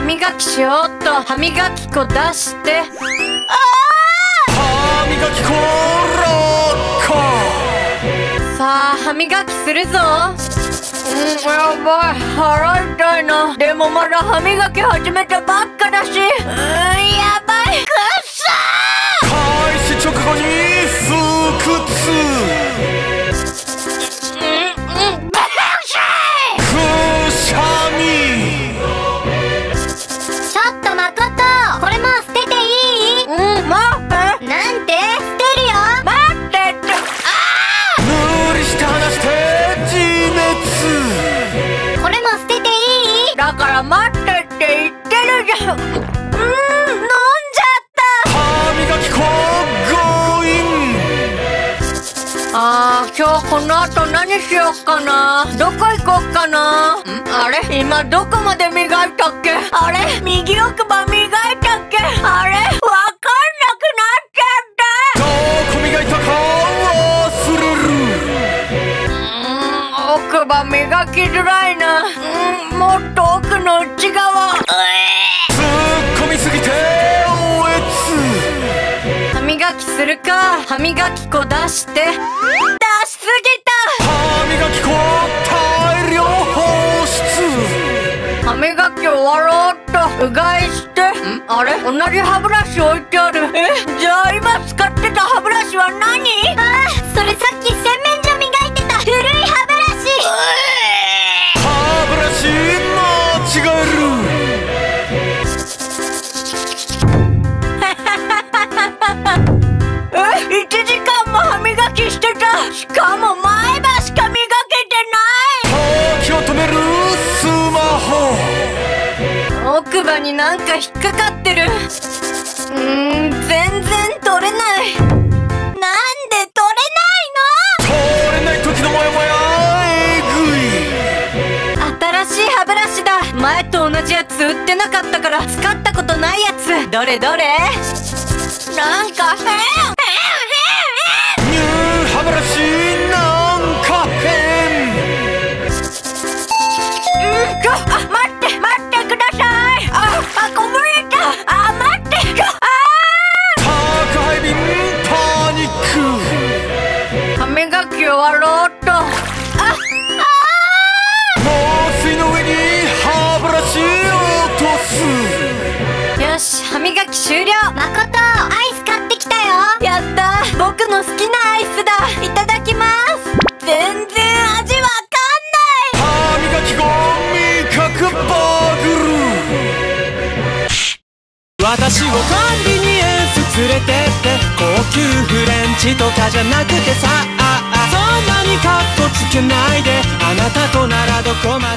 磨きしようっと。歯磨き粉出して。 歯磨き粉落下。 さあ歯磨きするぞ。やばい、腹痛いな。でもまだ歯磨き始めたばっかだし。やばい、くっそー。 開始直後に腹痛。くしゃみ。 ちょっとまこと、これもう捨てていい？ 待って。 なんて？捨てるよ。 待ってって。 無理して離して自滅。 これも捨てていい？ だから待ってって言ってるじゃん。飲んじゃった。 歯磨き粉強引。 今日この後何しよっかな。どこ行こっかな。あれ今どこまで磨いたっけ。あれ右奥歯磨いたっけ。あれわかんなくなっちゃった。 どこ磨いたか忘れる。 奥歯磨きづらいな。もっと奥の内側。 突っ込みすぎておえつ。 歯磨きするか。歯磨き粉出して。出しすぎた。 歯磨き粉大量放出。 歯磨き終わろうっと。うがいして。あれ同じ歯ブラシ置いてある。じゃあ今使ってた歯ブラシは何？ それさっき洗面所磨いてた古い歯ブラシ。 歯ブラシ間違える。 1時間も歯磨きしてた。しかも前歯しか磨けてない。 時を止めるスマホ。 奥歯になんか引っかかってる。全然取れない。なんで取れないの？ 通れない時のモヤモヤえぐい。 新しい歯ブラシだ。前と同じやつ売ってなかったから使ったことないやつ。どれどれ。なんかニュー歯ブラシなんか変。 待ってください。こぼれた。待って。 宅配便パニック。 歯磨き終わろうっと。 猛水の上に歯ブラシ落とす。 よし歯磨き終了。 まこと、アイス買ってきたよ。 やった。僕の好きなアイスだ。いただきます。全然味わかんない。 歯磨き粉味覚バグル。私を管理にエンス連れてって高級フレンチとかじゃなくてさそんなにカッコつけないであなたとならどこまで